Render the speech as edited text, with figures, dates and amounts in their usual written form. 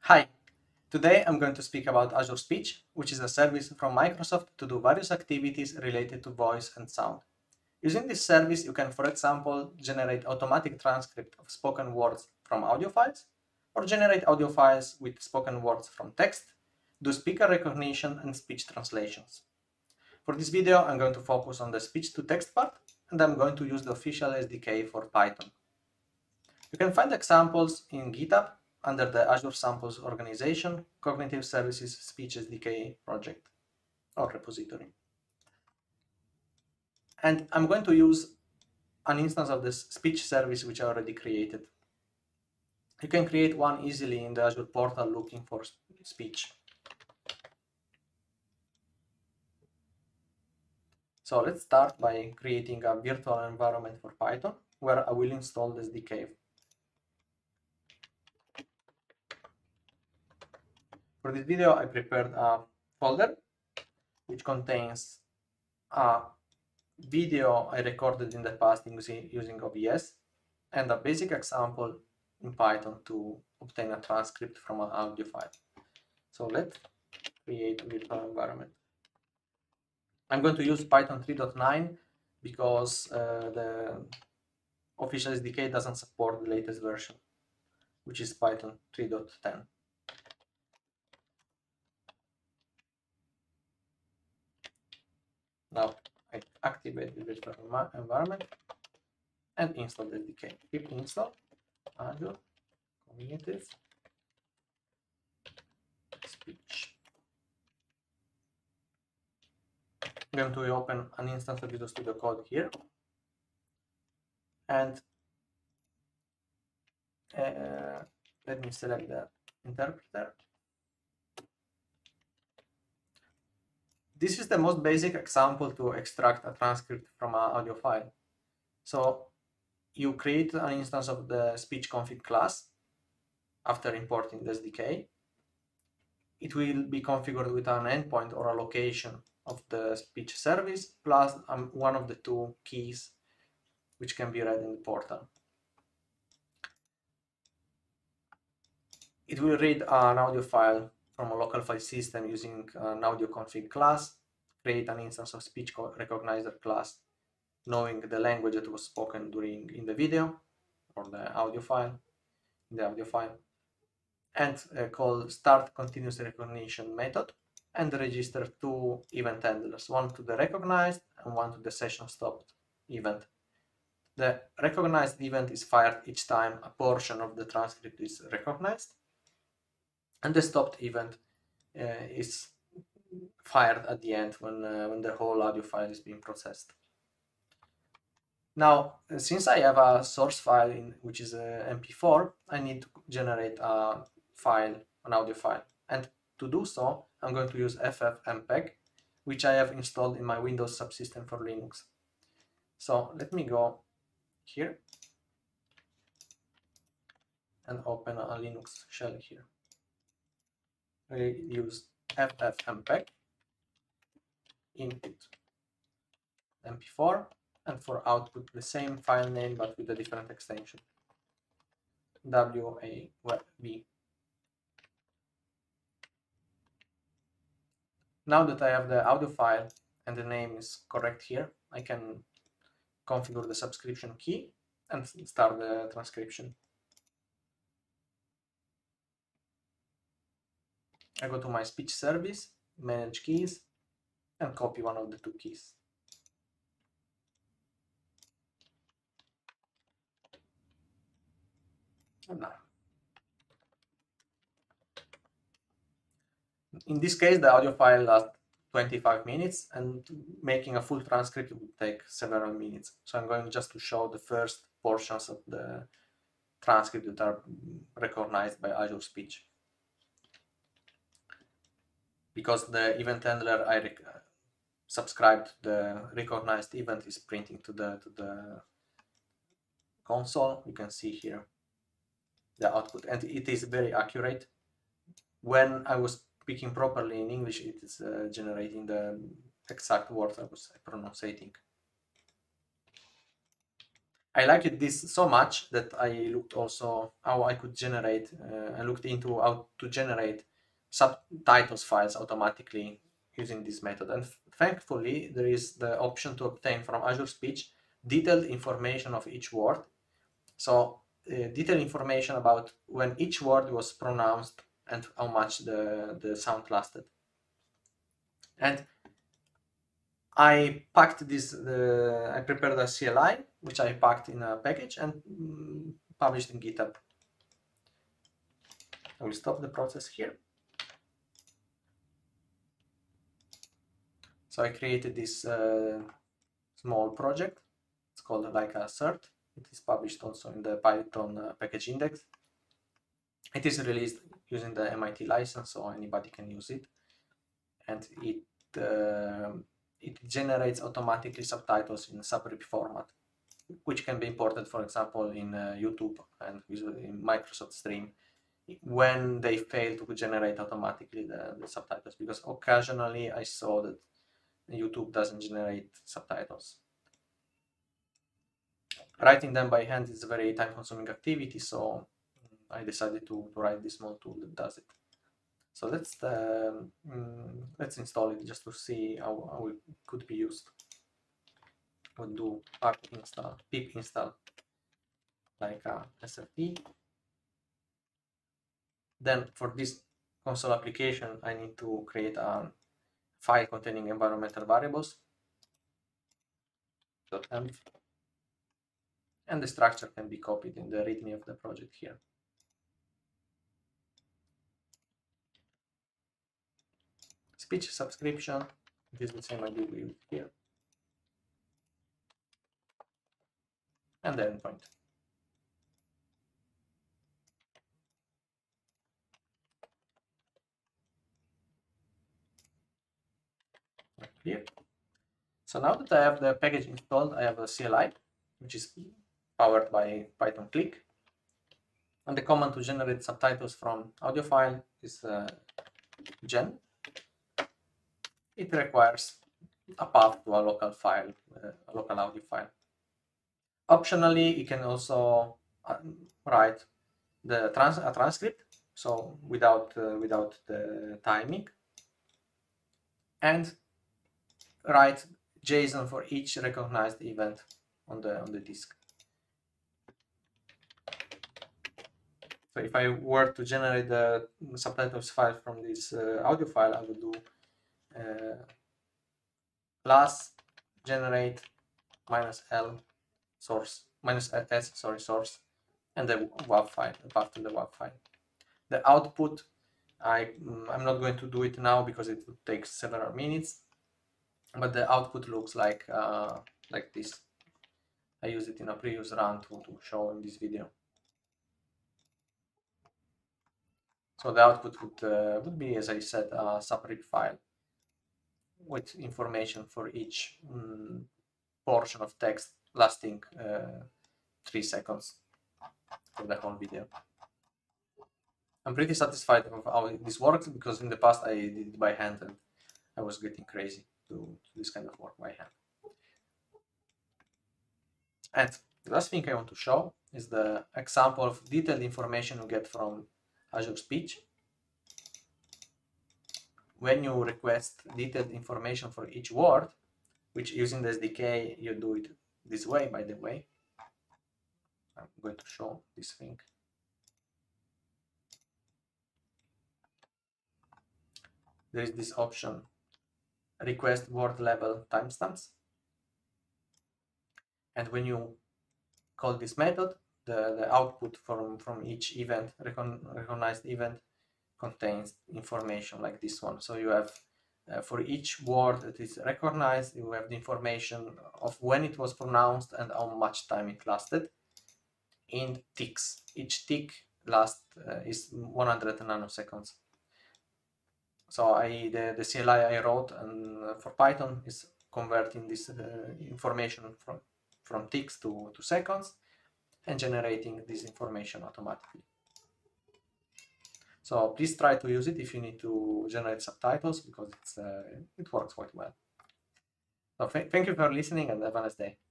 Hi, today I'm going to speak about Azure Speech, which is a service from Microsoft to do various activities related to voice and sound. Using this service, you can, for example, generate automatic transcript of spoken words from audio files, or generate audio files with spoken words from text, do speaker recognition and speech translations. For this video, I'm going to focus on the speech-to-text part, and I'm going to use the official SDK for Python. You can find examples in GitHub under the Azure Samples Organization Cognitive Services Speech SDK project or repository. And I'm going to use an instance of this speech service which I already created. You can create one easily in the Azure portal looking for speech. So let's start by creating a virtual environment for Python where I will install the SDK. For this video, I prepared a folder which contains a video I recorded in the past using OBS and a basic example in Python to obtain a transcript from an audio file. So let's create a virtual environment. I'm going to use Python 3.9 because the official SDK doesn't support the latest version, which is Python 3.10. Now I activate the virtual environment and install the SDK. Pip install Azure Cognitive Speech. I'm going to open an instance of Visual Studio Code here, and let me select the interpreter. This is the most basic example to extract a transcript from an audio file. So you create an instance of the speech config class after importing the SDK. It will be configured with an endpoint or a location of the speech service plus one of the two keys which can be read in the portal. It will read an audio file from a local file system using an audio config class, create an instance of speech recognizer class, knowing the language that was spoken in the video or the audio file, and call start continuous recognition method, and register two event handlers, one to the recognized and one to the session stopped event. The recognized event is fired each time a portion of the transcript is recognized, and the stopped event is fired at the end when the whole audio file is being processed. Now, since I have a source file which is a MP4, I need to generate a file, an audio file. And to do so, I'm going to use Ffmpeg, which I have installed in my Windows subsystem for Linux. So let me go here and open a Linux shell here. I use Ffmpeg, input MP4, and for output the same file name but with a different extension, WAV. Now that I have the audio file and the name is correct here, I can configure the subscription key and start the transcription. I go to my speech service, manage keys, and copy one of the two keys. And now, in this case, the audio file lasts 25 minutes, and making a full transcript would take several minutes. So I'm going just to show the first portions of the transcript that are recognized by Azure Speech. Because the event handler I subscribed, the recognized event is printing to the console. You can see here the output, and it is very accurate. When I was speaking properly in English, it is generating the exact words I was pronouncing. I liked this so much that I looked also how I could generate, I looked into how to generate subtitles files automatically using this method. And thankfully, there is the option to obtain from Azure Speech detailed information of each word. So detailed information about when each word was pronounced and how much the sound lasted. And I packed this, I prepared a CLI, which I packed in a package and published in GitHub. I will stop the process here. So I created this small project. It's called like a cert. It is published also in the Python package index. It is released using the MIT license, so anybody can use it. And it generates automatically subtitles in SubRip format, which can be imported, for example, in YouTube and in Microsoft Stream when they fail to generate automatically the subtitles, because occasionally I saw that YouTube doesn't generate subtitles. Writing them by hand is a very time-consuming activity, so I decided to write this small tool that does it. So let's install it just to see how it could be used. We'll do pip install like a SRT. Then for this console application, I need to create a file containing environmental variables. .env. And the structure can be copied in the README of the project here. Speech subscription, it is the same idea we use here. And the endpoint. Clear. So now that I have the package installed, I have a CLI, which is powered by Python click. And the command to generate subtitles from audio file is gen. It requires a path to a local file, a local audio file. Optionally, you can also write a transcript, so without the timing, and write JSON for each recognized event on the disk. So if I were to generate the subtitles file from this audio file, I would do class generate -l source -s source, and the WAV file, the path to the WAV file. The output, I'm not going to do it now because it would take several minutes, but the output looks like this. I used it in a previous run to show in this video. So the output would be, as I said, a SubRip file with information for each portion of text lasting 3 seconds for the whole video. I'm pretty satisfied with how this works, because in the past I did it by hand and I was getting crazy to do this kind of work by hand. And the last thing I want to show is the example of detailed information you get from Azure Speech. When you request detailed information for each word, which using the SDK you do it this way, by the way. I'm going to show this thing. There is this option, request word level timestamps. And when you call this method, the output from each event, recognized event, contains information like this one. So you have for each word that is recognized, you have the information of when it was pronounced and how much time it lasted in ticks. Each tick is 100 nanoseconds. So the CLI I wrote for Python is converting this information from ticks to seconds and generating this information automatically. So please try to use it if you need to generate subtitles, because it works quite well. So thank you for listening and have a nice day.